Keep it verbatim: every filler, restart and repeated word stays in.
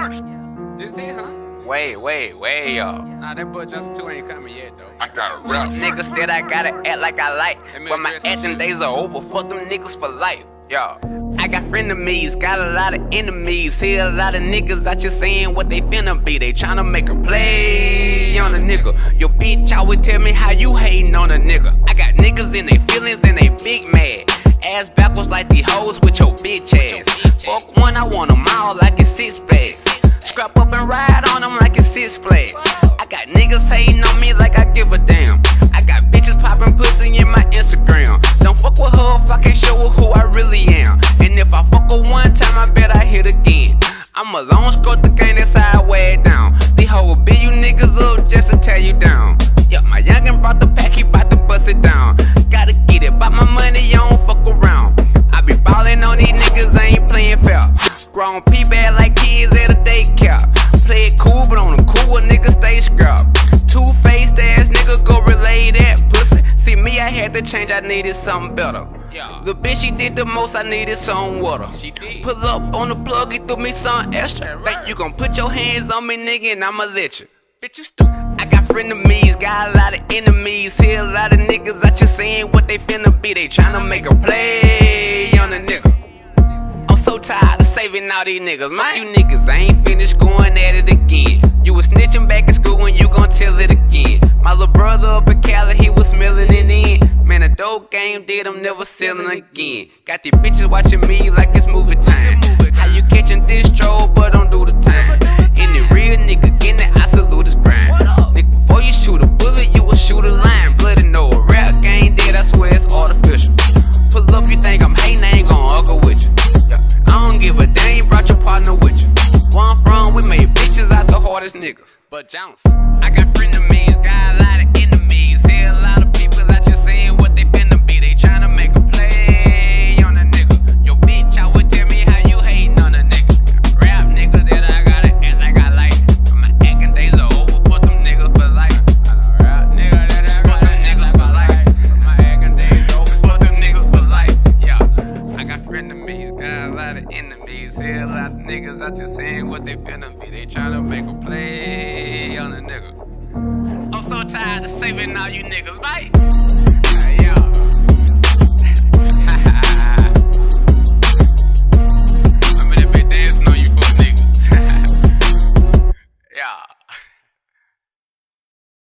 This it, huh? Wait, wait, wait, y'all. Nah, that boy just two ain't coming yet, though. I got a rap. Niggas that I gotta act like I like. But my acting days are over. Fuck them niggas for life, y'all. I got frenemies, got a lot of enemies. See a lot of niggas out here saying what they finna be. They tryna make a play on a nigga. Your bitch always tell me how you hating on a nigga. I got niggas in they feelings and they big mad. Ass backwards like these hoes with your bitch ass. Fuck one, I want them all like it's six bags. Scrap up and ride on them like it's six flags. I got niggas hating on me like I give a damn. I got bitches popping pussy in my Instagram. Don't fuck with her if I can't show her who I really am. And if I fuck her one time, I bet I hit again. I'm a long scope the game, that's how I wear it down. These hoes will beat you niggas up just to tear you down. Yeah, my youngin' brought the pack, he bout to bust it down. Gotta get it, bout my money, you don't fuck around. I be ballin' on these niggas, I ain't playin' fair. Grown people act like kids at a daycare. Play it cool, but on the cool, a nigga stay scrub. Two-faced ass nigga go relay that pussy. See me, I had to change, I needed something better. Yeah. The bitch, she did the most, I needed some water. She did. Pull up on the plug, he threw me some extra. Right. Think you gon' put your hands on me, nigga, and I'ma let you. Bitch, you stupid. I got frenemies, got a lot of enemies. See a lot of niggas out here saying what they finna be. They tryna make a play on a nigga. I'm so tired of saving all these niggas. My you niggas, I ain't finished going at it again. You was snitching back in school when you gon' tell it again. My little brother up in Cali, he was smelling it in. Man, a dope game did, I'm never selling again. Got these bitches watching me like it's movie time. How you catching this troll, but don't do the time. Any real nigga getting it, I salute his grind. Nigga, before you shoot a bullet, you will shoot a line. Bloody no a rap game dead, I swear it's artificial. Pull up, you think I'm hating, I ain't gon' argue with you. I don't give a damn, brought your partner with you. Where I'm from, we made bitches out the hardest niggas. But Jones, I got frenemies, got a lot of enemies. See a lot of people out here saying what they finna be. They tryna make a play on a nigga. Your bitch always tell me how you hating on a nigga. Rap nigga that I gotta act like I like. But my acting days are over, fuck them niggas for life. Rap nigga that I gotta act like I like. But my acting days over, fuck them niggas for life. Yeah, I got frenemies, got a lot of enemies. See a lot of niggas out here saying what they finna be. They tryna make a play on a nigga. I'm so tired of saving all you niggas, right?